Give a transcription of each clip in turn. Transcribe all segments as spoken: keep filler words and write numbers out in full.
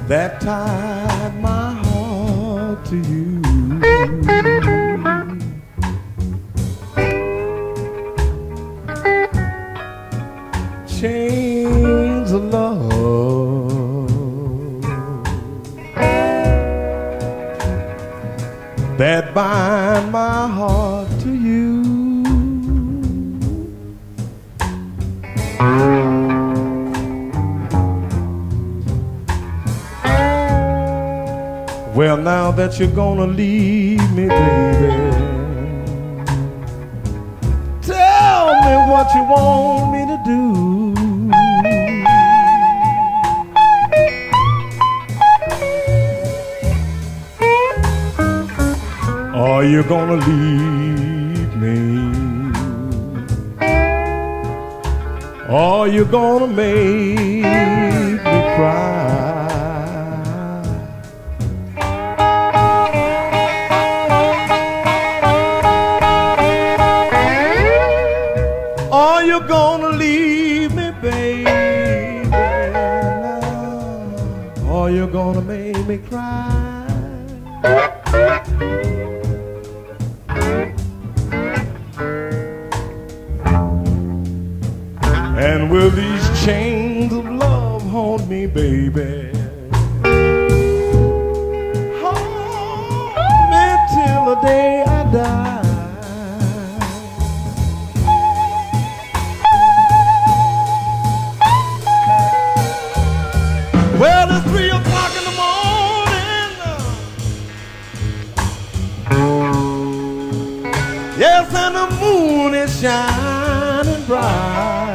that tied my heart to you. Chains of love that bind my heart to you. Well, now that you're gonna leave me, baby, tell me what you want me to do. Are you gonna leave me? Are you gonna make me cry? Are you gonna leave me, baby? Are you gonna make me cry? And will these chains of love haunt me, baby? Haunt me till the day I die. Well, it's three o'clock in the morning. Yes, and the moon is shining bright.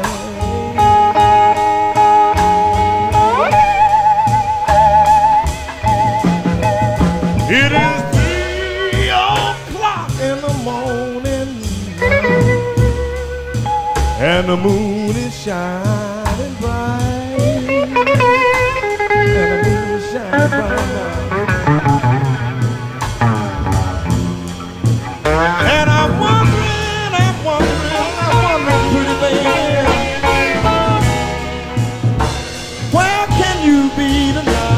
It is three o'clock in the morning, and the moon is shining bright, and the moon is shining bright. And I'm wondering, I'm wondering, I'm wondering, pretty baby, where can you be tonight?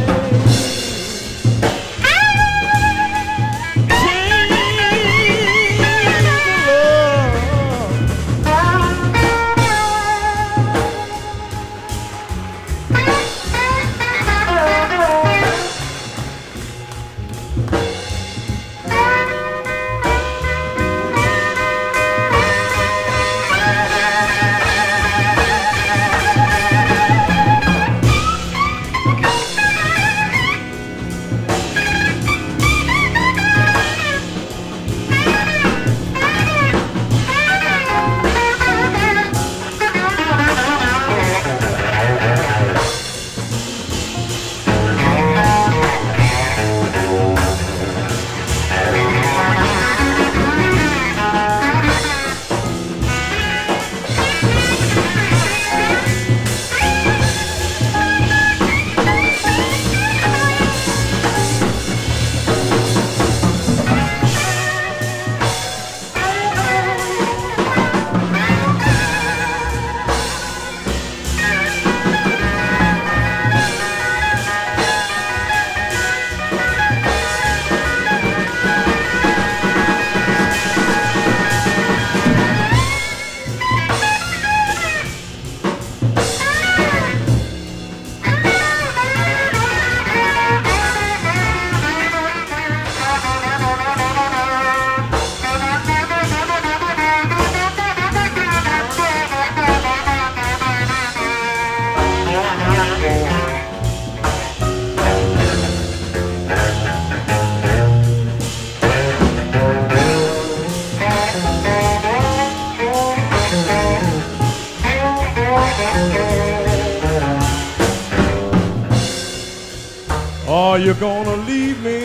Are you gonna leave me?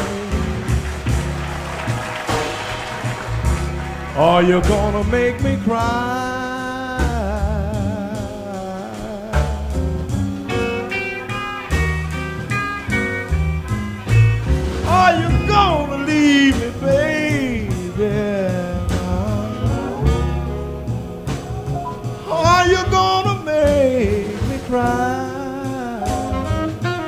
Are you gonna make me cry? Are you gonna leave me, baby? Are you gonna make me cry?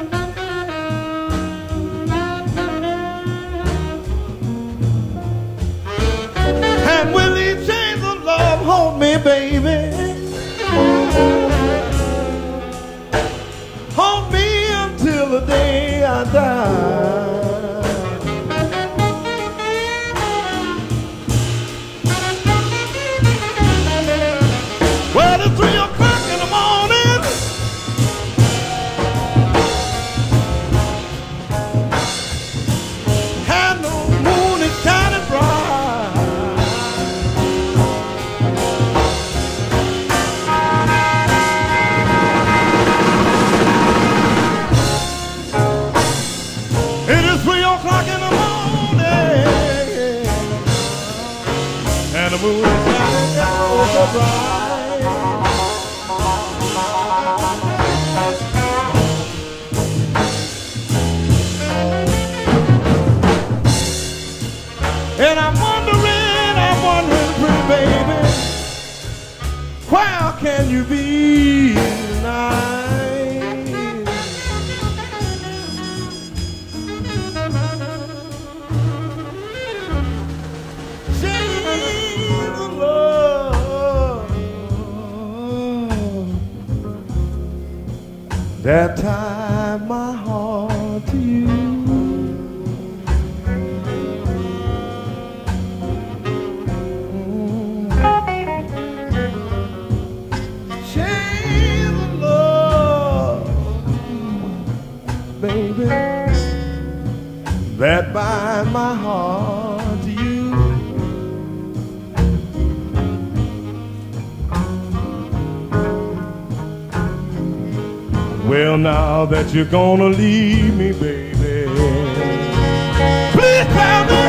me, baby. Hold me until the day I die. Well, it's three o'clock in the morning. And the moon is shining bright. It is three o'clock in the morning. And the moon is shining ever bright. And I'm wondering, I'm wondering, pretty baby, where can you be tonight? She's the love that tied my heart to you. Baby, that bind my heart to you. Well, now that you're gonna leave me, baby, please tell me